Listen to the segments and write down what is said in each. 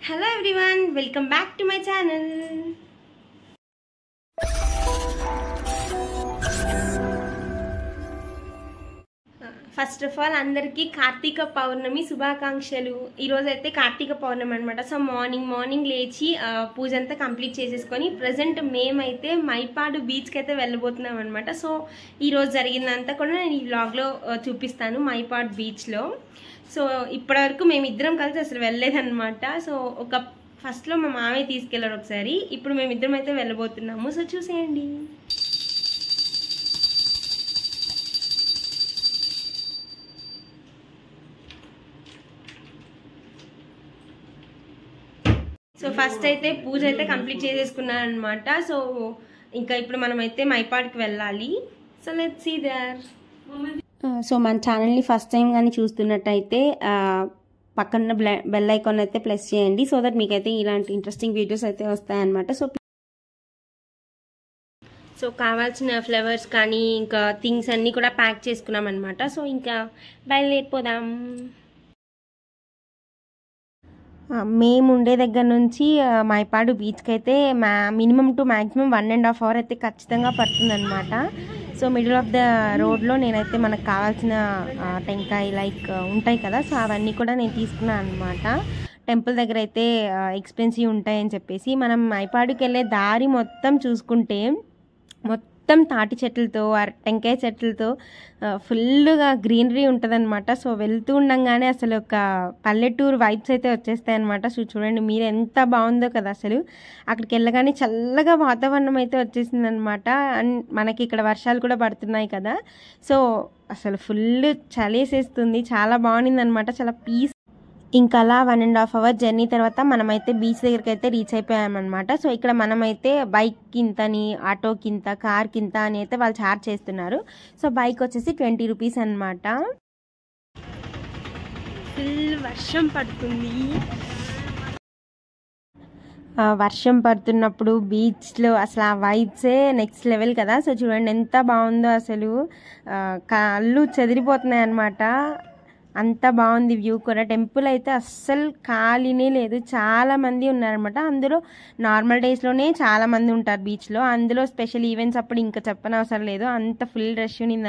Hello everyone, welcome back to my channel. First of all అందరికీ కార్తీక పౌర్ణమి శుభాకాంక్షలు. ఈరోజు అయితే కార్తీక పౌర్ణమి అనమాట. సో మార్నింగ్ లేచి పూజ అంతా కంప్లీట్ చేసేసుకొని ప్రజెంట్ మేమైతే మైపాడు బీచ్కి అయితే వెళ్ళబోతున్నాం అనమాట. సో ఈరోజు జరిగిందంతా కూడా నేను ఈ వ్లాగ్లో చూపిస్తాను మైపాడు బీచ్లో. సో ఇప్పటివరకు మేమిద్దరం కలిసి అసలు వెళ్ళలేదన్నమాట. సో ఫస్ట్లో మా మామయ్య తీసుకెళ్ళారు ఒకసారి, ఇప్పుడు మేమిద్దరం అయితే వెళ్ళబోతున్నాము. సో చూసేయండి. సో ఫస్ట్ అయితే పూజ అయితే కంప్లీట్ చేసేసుకున్నాను అనమాట. సో ఇంకా ఇప్పుడు మనమైతే మైపాడ్కి వెళ్ళాలి. So let's see there. So మన ఛానల్ని ఫస్ట్ టైం కానీ చూస్తున్నట్టయితే పక్కన బెల్ ఐకాన్ అయితే ప్రెస్ చేయండి, సో దట్ మీకైతే ఇలాంటి ఇంట్రెస్టింగ్ వీడియోస్ అయితే వస్తాయన్నమాట. సో కావాల్సిన ఫ్లవర్స్ కానీ ఇంకా థింగ్స్ అన్నీ కూడా ప్యాక్ చేసుకున్నాం అనమాట. సో ఇంకా బయలుదేరిపోదాం. మేము ఉండే దగ్గర నుంచి మైపాడు బీచ్కి అయితే మినిమం టు మ్యాక్సిమం 1.5 hours అయితే ఖచ్చితంగా పడుతుందన్నమాట. సో మిడిల్ ఆఫ్ ద రోడ్లో నేనైతే మనకు కావాల్సిన టెంకాయ లైక్ ఉంటాయి కదా, సో అవన్నీ కూడా నేను తీసుకున్నాను అనమాట. టెంపుల్ దగ్గర అయితే ఎక్స్పెన్సివ్ ఉంటాయని చెప్పేసి మనం మైపాడుకి వెళ్ళే దారి మొత్తం చూసుకుంటే మొత్తం తాటి చెట్లతో టెంకాయ చెట్లతో ఫుల్గా గ్రీనరీ ఉంటుందన్నమాట. సో వెళ్తూ ఉండగానే అసలు ఒక పల్లెటూరు వైబ్స్ అయితే వచ్చేస్తాయి అనమాట. సో చూడండి మీరు ఎంత బాగుందో కదా అసలు. అక్కడికి వెళ్ళగానే చల్లగా వాతావరణం అయితే వచ్చేసింది అనమాట. అండ్ మనకి ఇక్కడ వర్షాలు కూడా పడుతున్నాయి కదా, సో అసలు ఫుల్ చలేసేస్తుంది. చాలా బాగుంది అనమాట, చాలా పీస్. ఇంకా అలా 1.5 hours జర్నీ తర్వాత మనమైతే బీచ్ దగ్గరికి అయితే రీచ్ అయిపోయామన్నమాట. సో ఇక్కడ మనమైతే బైక్ కింతని, ఆటో కింత, కార్ కింత అని అయితే వాళ్ళు ఛార్జ్ చేస్తున్నారు. సో బైక్ వచ్చేసి 20 rupees అనమాట. ఫుల్ వర్షం పడుతుంది. వర్షం పడుతున్నప్పుడు బీచ్లో అసలు ఆ వైబ్సే నెక్స్ట్ లెవెల్ కదా. సో చూడండి ఎంత బాగుందో అసలు, కళ్ళు చెదిరిపోతున్నాయి అనమాట. అంత బాగుంది వ్యూ కూడా. టెంపుల్ అయితే అస్సలు ఖాళీనే లేదు, చాలా మంది ఉన్నారనమాట. అందులో నార్మల్ డేస్లోనే చాలా మంది ఉంటారు బీచ్లో, అందులో స్పెషల్ ఈవెంట్స్ అప్పుడు ఇంకా చెప్పనవసరం లేదు, అంత ఫుల్ రష్ ఉంది.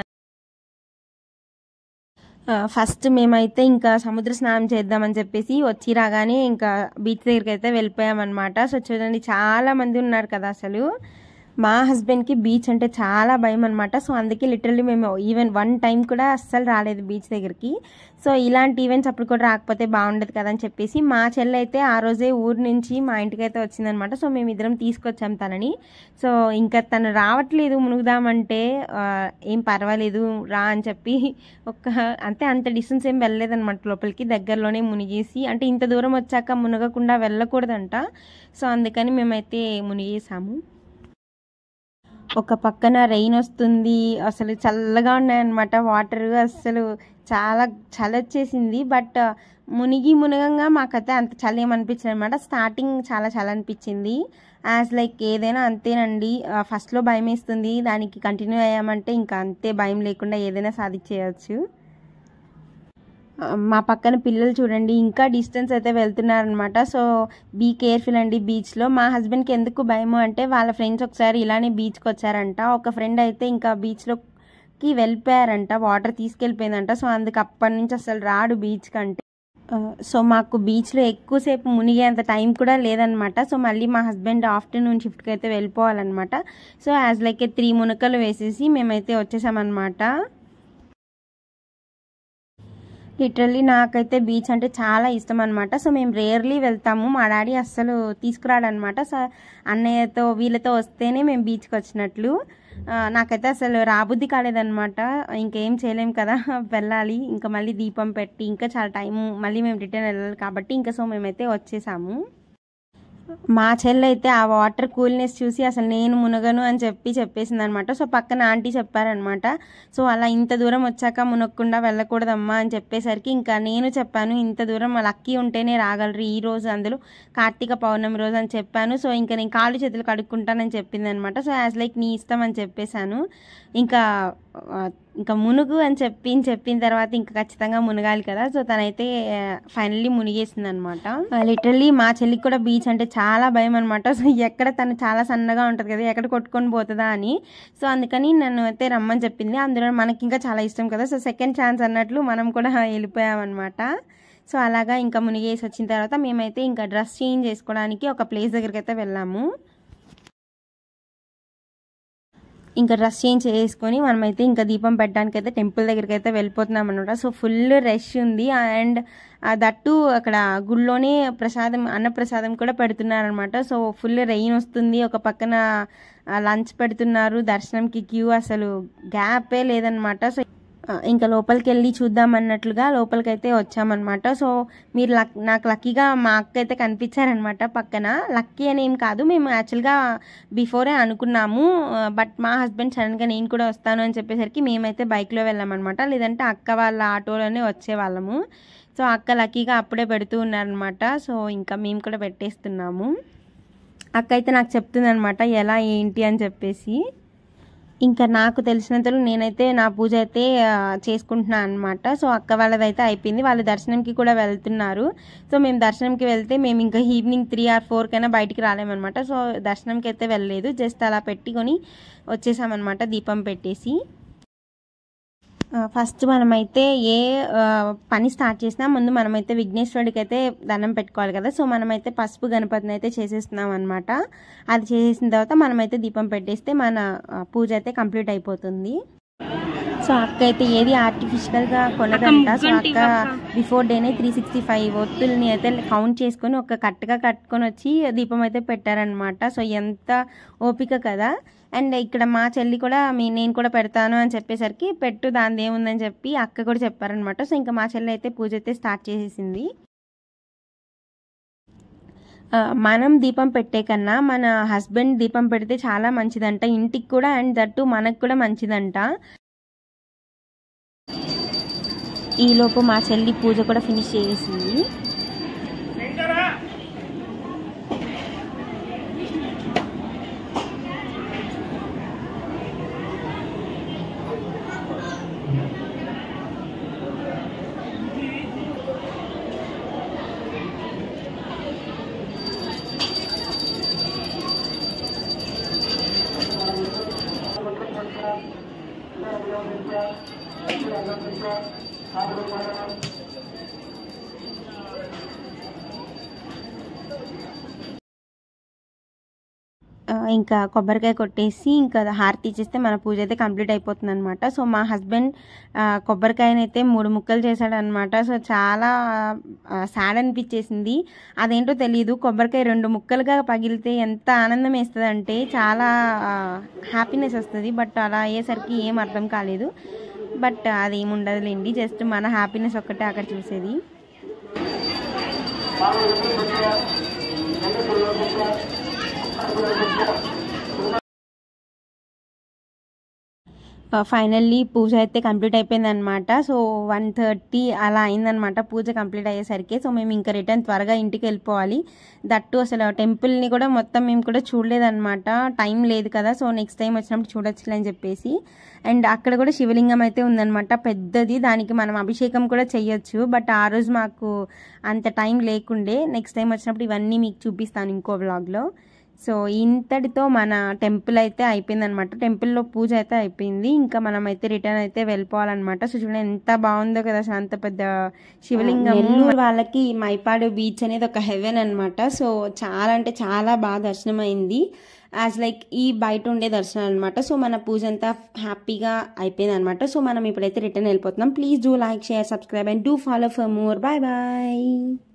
ఫస్ట్ మేమైతే ఇంకా సముద్ర స్నానం చేద్దామని చెప్పేసి వచ్చి రాగానే ఇంకా బీచ్ దగ్గరికి అయితే వెళ్ళిపోయామన్నమాట. సో చూడండి చాలా మంది ఉన్నారు కదా అసలు. మా హస్బెండ్కి బీచ్ అంటే చాలా భయం అనమాట. సో అందుకే లిటరల్లీ మేము ఈవెన్ 1 time కూడా అస్సలు రాలేదు బీచ్ దగ్గరికి. సో ఇలాంటి ఈవెంట్స్ అప్పుడు కూడా రాకపోతే బాగుండదు కదా అని చెప్పేసి మా చెల్లి అయితే ఆ రోజే ఊరు నుంచి మా ఇంటికి అయితే వచ్చిందనమాట. సో మేమిద్దరం తీసుకొచ్చాం తనని. సో ఇంకా తను రావట్లేదు మునుగుదామంటే, ఏం పర్వాలేదు రా అని చెప్పి అంత డిస్టెన్స్ ఏం వెళ్ళలేదన్నమాట లోపలికి, దగ్గరలోనే మునిగేసి, అంటే ఇంత దూరం వచ్చాక మునగకుండా వెళ్ళకూడదంట. సో అందుకని మేమైతే మునిగేసాము. ఒక పక్కన రెయిన్ వస్తుంది, అసలు చల్లగా ఉన్నాయన్నమాట వాటర్, అసలు చాలా చలి వచ్చేసింది. బట్ మునగంగా మాకైతే అంత చలి ఏమనిపించింది అనమాట. స్టార్టింగ్ చాలా చలి అనిపించింది, యాజ్ లైక్ ఏదైనా అంతేనండి. ఫస్ట్లో భయం వేస్తుంది, దానికి కంటిన్యూ అయ్యామంటే ఇంకా అంతే, భయం లేకుండా ఏదైనా సాధించేయచ్చు. మా పక్కన పిల్లలు చూడండి ఇంకా డిస్టెన్స్ అయితే వెళ్తున్నారనమాట. సో బీ కేర్ఫుల్ అండి బీచ్లో. మా హస్బెండ్కి ఎందుకు భయము అంటే వాళ్ళ ఫ్రెండ్స్ ఒకసారి ఇలానే బీచ్కి వచ్చారంట. ఒక ఫ్రెండ్ అయితే ఇంకా బీచ్లోకి వెళ్ళిపోయారంట, వాటర్ తీసుకెళ్ళిపోయిందంట. సో అందుకు అప్పటి నుంచి అసలు రాడు బీచ్ కంటే. సో మాకు బీచ్లో ఎక్కువసేపు మునిగేంత టైం కూడా లేదనమాట. సో మళ్ళీ మా హస్బెండ్ ఆఫ్టర్నూన్ షిఫ్ట్కి అయితే వెళ్ళిపోవాలన్నమాట. సో యాజ్ లైక్ 3 మునకలు వేసేసి మేమైతే వచ్చేసామన్నమాట. లిటరల్లీ నాకైతే బీచ్ అంటే చాలా ఇష్టం అనమాట. సో మేము రేర్లీ వెళ్తాము, మా డాడీ అస్సలు తీసుకురాడనమాట. సో అన్నయ్యతో వీళ్ళతో వస్తేనే మేము బీచ్కి వచ్చినట్లు. నాకైతే అసలు రాబుద్ది కాలేదనమాట. ఇంకేం చేయలేం కదా, వెళ్ళాలి. ఇంకా మళ్ళీ దీపం పెట్టి ఇంకా చాలా టైం, మళ్ళీ మేము రిటర్న్ వెళ్ళాలి కాబట్టి ఇంకా సో మేమైతే వచ్చేసాము. మా చెల్లి అయితే ఆ వాటర్ కూల్నెస్ చూసి అసలు నేను మునగను అని చెప్పేసింది అనమాట. సో పక్కన ఆంటీ చెప్పారనమాట, సో అలా ఇంత దూరం వచ్చాక మునగకుండా వెళ్ళకూడదమ్మా అని చెప్పేసరికి ఇంకా నేను చెప్పాను, ఇంత దూరం లక్కీ ఉంటేనే రాగలరు ఈ రోజు, అందులో కార్తీక పౌర్ణమి రోజు అని చెప్పాను. సో ఇంకా నేను కాళ్ళు చేతులు కడుక్కుంటానని చెప్పింది అనమాట. సో యాజ్ లైక్ నీ ఇష్టం అని చెప్పేశాను. ఇంకా ఇంకా మునుగు అని చెప్పిన తర్వాత ఇంకా ఖచ్చితంగా మునగాలి కదా. సో తనైతే ఫైనల్లీ మునిగేసింది అనమాట. లిటరల్లీ మా చెల్లికి కూడా బీచ్ అంటే చాలా భయం అనమాట. సో ఎక్కడ తను చాలా సన్నగా ఉంటుంది కదా, ఎక్కడ కొట్టుకొని పోతుందా అని. సో అందుకని నన్ను అయితే రమ్మని చెప్పింది. అందులో మనకి ఇంకా చాలా ఇష్టం కదా, సో సెకండ్ ఛాన్స్ అన్నట్లు మనం కూడా వెళ్ళిపోయామన్నమాట. సో అలాగా ఇంకా మునిగేసి వచ్చిన తర్వాత మేమైతే ఇంకా డ్రెస్ చేంజ్ చేసుకోవడానికి ఒక ప్లేస్ దగ్గరికి అయితే వెళ్ళాము. ఇంకా డ్రెస్ చేంజ్ చేసుకొని మనమైతే ఇంకా దీపం పెట్టడానికి అయితే టెంపుల్ దగ్గరికి అయితే వెళ్ళిపోతున్నాం అనమాట. సో ఫుల్ రష్ ఉంది. అండ్ దట్టు అక్కడ గుళ్ళోనే అన్నప్రసాదం కూడా పెడుతున్నారనమాట. సో ఫుల్ రెయిన్ వస్తుంది, ఒక పక్కన లంచ్ పెడుతున్నారు, దర్శనంకి క్యూ అసలు గ్యాపే లేదనమాట. సో ఇంకా లోపలికి వెళ్ళి చూద్దాం అన్నట్లుగా లోపలికైతే వచ్చామన్నమాట. సో మీరు నాకు లక్కీగా మా అక్క అయితే కనిపించారనమాట పక్కన. లక్కీ అని ఏం కాదు, మేము యాక్చువల్గా బిఫోరే అనుకున్నాము. బట్ మా హస్బెండ్ సడన్గా నేను కూడా వస్తాను అని చెప్పేసరికి మేమైతే బైక్లో వెళ్ళామన్నమాట. లేదంటే అక్క వాళ్ళ ఆటోలోనే వచ్చేవాళ్ళము. సో అక్క లక్కీగా అప్పుడే పెడుతూ ఉన్నారనమాట. సో ఇంకా మేము కూడా పెట్టేస్తున్నాము. అక్క అయితే నాకు చెప్తుంది అనమాట ఎలా ఏంటి అని చెప్పేసి. ఇంకా నాకు తెలిసినంతలో నేనైతే నా పూజ అయితే చేసుకుంటున్నాను అనమాట. సో అక్క వాళ్ళదైతే అయిపోయింది, వాళ్ళు దర్శనంకి కూడా వెళ్తున్నారు. సో మేము దర్శనంకి వెళ్తే మేము ఇంకా ఈవినింగ్ 3 or 4 కైనా బయటికి రాలేమన్నమాట. సో దర్శనంకి అయితే వెళ్ళలేదు, జస్ట్ అలా పెట్టుకొని వచ్చేసామన్నమాట దీపం పెట్టేసి. ఫస్ట్ మనమైతే ఏ పని స్టార్ట్ చేసినా ముందు మనమైతే విఘ్నేశ్వరుడికి అయితే దండం పెట్టుకోవాలి కదా. సో మనమైతే పసుపు గణపతిని అయితే చేసేస్తున్నాం అనమాట. అది చేసేసిన తర్వాత మనమైతే దీపం పెట్టేస్తే మన పూజ అయితే కంప్లీట్ అయిపోతుంది. సో అక్క అయితే ఏది ఆర్టిఫిషియల్గా కొనదంట. సో అక్క బిఫోర్ డేనే 365 ఒత్తుల్ని అయితే కౌంట్ చేసుకొని ఒక కట్టుగా కట్టుకొని వచ్చి దీపం అయితే పెట్టారనమాట. సో ఎంత ఓపిక కదా. అండ్ ఇక్కడ మా చెల్లి కూడా నేను కూడా పెడతాను అని చెప్పేసరికి పెట్టు దాని ఏముందని చెప్పి అక్క కూడా చెప్పారనమాట. సో ఇంకా మా చెల్లి అయితే పూజ అయితే స్టార్ట్ చేసేసింది. మనం దీపం పెట్టే కన్నా మన హస్బెండ్ దీపం పెడితే చాలా మంచిదంట ఇంటికి కూడా, అండ్ దట్టు మనకు కూడా మంచిదంట. ఈలోపు మా చెల్లి పూజ కూడా ఫినిష్ చేసింది. ఇంకా కొబ్బరికాయ కొట్టేసి ఇంకా హారతి ఇచ్చేస్తే మన పూజ అయితే కంప్లీట్ అయిపోతుంది అనమాట. సో మా హస్బెండ్ కొబ్బరికాయనైతే 3 ముక్కలు చేశాడనమాట. సో చాలా సాడ్ అనిపించేసింది. అదేంటో తెలియదు, కొబ్బరికాయ 2 ముక్కలుగా పగిలితే ఎంత ఆనందం వేస్తుంది అంటే చాలా హ్యాపీనెస్ వస్తుంది. బట్ అలా అయ్యేసరికి ఏం అర్థం కాలేదు. బట్ అది ఏముండదులేండి, జస్ట్ మన హ్యాపీనెస్ ఒక్కటే అక్కడ చూసేది. ఫైనల్లీ పూజ అయితే కంప్లీట్ అయిపోయింది అనమాట. సో 1:30 అలా అయిందనమాట పూజ కంప్లీట్ అయ్యేసరికి. సో మేము ఇంకా రిటర్న్ త్వరగా ఇంటికి వెళ్ళిపోవాలి. దట్టు అసలు టెంపుల్ని కూడా మొత్తం మేము కూడా చూడలేదన్నమాట, టైం లేదు కదా. సో నెక్స్ట్ టైం వచ్చినప్పుడు చూడొచ్చులే అని చెప్పేసి. అండ్ అక్కడ కూడా శివలింగం అయితే ఉందన్నమాట పెద్దది, దానికి మనం అభిషేకం కూడా చెయ్యొచ్చు. బట్ ఆ రోజు మాకు అంత టైం లేకుండే. నెక్స్ట్ టైం వచ్చినప్పుడు ఇవన్నీ మీకు చూపిస్తాను ఇంకో వ్లాగ్లో. సో ఇంతటితో మన టెంపుల్ అయితే అయిపోయింది అనమాట. టెంపుల్లో పూజ అయితే అయిపోయింది. ఇంకా మనం అయితే రిటర్న్ అయితే వెళ్ళిపోవాలన్నమాట. సో చూడండి ఎంత బాగుందో కదా, అంత పెద్ద శివలింగం. వాళ్ళకి మైపాడు బీచ్ అనేది ఒక హెవెన్ అనమాట. సో చాలా అంటే చాలా బాగా దర్శనం అయింది, యాజ్ లైక్ ఈ బయట ఉండే దర్శనం అనమాట. సో మన పూజ అంతా హ్యాపీగా అయిపోయింది అనమాట. సో మనం ఇప్పుడైతే రిటర్న్ వెళ్ళిపోతున్నాం. Please do like, share, subscribe and do follow for more. Bye bye.